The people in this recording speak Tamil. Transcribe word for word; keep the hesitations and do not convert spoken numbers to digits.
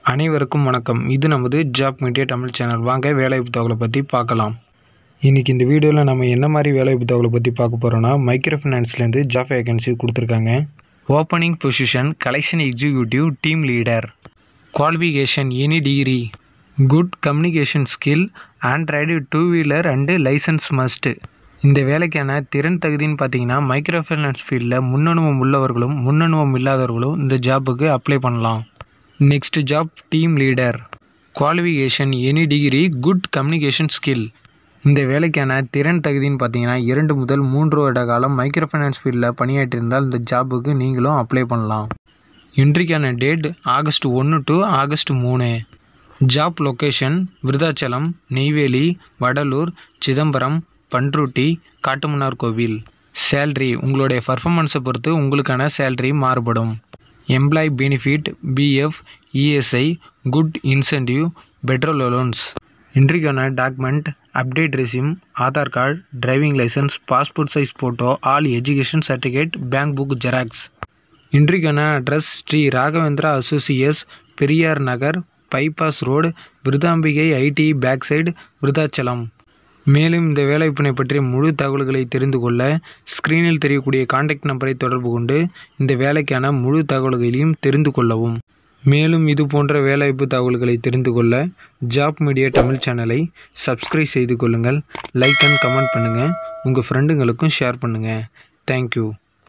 அனைவருக்கும் வணக்கம். இது நமது ஜாப் மீடியா தமிழ் சேனல். வாங்க வேலைவாய்ப்பு தகவலை பற்றி பார்க்கலாம். இன்றைக்கி இந்த வீடியோவில் நம்ம என்ன மாதிரி வேலைவாய்ப்பு தகவலை பற்றி பார்க்க போகிறோன்னா, மைக்ரோ ஃபினான்ஸ்லேருந்து ஜாப் வேகன்சி கொடுத்துருக்காங்க. Opening position collection executive team leader. Qualification any degree. Good communication skill. Android two wheeler and licence must. இந்த வேலைக்கான திறன் தகுதின்னு பார்த்தீங்கன்னா, மைக்ரோ ஃபைனான்ஸ் ஃபீல்டில் முன்னனுபவம் உள்ளவர்களும் முன்னனுபவம் இல்லாதவர்களும் இந்த ஜாப்புக்கு அப்ளை பண்ணலாம். Next job team leader. Qualification any degree. Good communication skill. இந்த வேலைக்கான திறன் தகுதின்னு பார்த்தீங்கன்னா, இரண்டு முதல் மூன்று வருட காலம் மைக்ரோ ஃபைனான்ஸ் ஃபீல்டில் பணியாற்றியிருந்தால் இந்த ஜாப்புக்கு நீங்களும் அப்ளை பண்ணலாம். என்ட்ரிக்கான டேட் ஆகஸ்ட் ஒன்று டு ஆகஸ்ட் மூணு. Job location Virudhachalam, Neyveli, Vadalur, Chidambaram, Panruti, Kattumannar Koil. Salary உங்களுடைய பர்ஃபார்மன்ஸை பொறுத்து உங்களுக்கான சேல்ரி மாறுபடும். Employee benefit, PF, ESI, good incentive, petrol allowance. இன்றைக்கான document update resume, Aadhaar card, driving licence, passport size photo, all education certificate, bank book xerox. இன்றைக்கான address Shri Raghavendra associates, Periyar Nagar, bypass road, Virudhambigai IT back side, Virudhachalam. மேலும் இந்த வேலைவாய்ப்பினை பற்றிய முழு தகவல்களை தெரிந்து கொள்ள ஸ்க்ரீனில் தெரியக்கூடிய கான்டாக்ட் நம்பரை தொடர்பு கொண்டு இந்த வேலைக்கான முழு தகவல்களையும் தெரிந்து கொள்ளவும். மேலும் இது போன்ற வேலைவாய்ப்பு தகவல்களை தெரிந்து கொள்ள ஜாப் மீடியா தமிழ் சேனலை சப்ஸ்கிரைப் செய்து கொள்ளுங்கள். லைக் அண்ட் கமெண்ட் பண்ணுங்கள். உங்கள் ஃப்ரெண்டுங்களுக்கும் ஷேர் பண்ணுங்கள். தேங்க்யூ.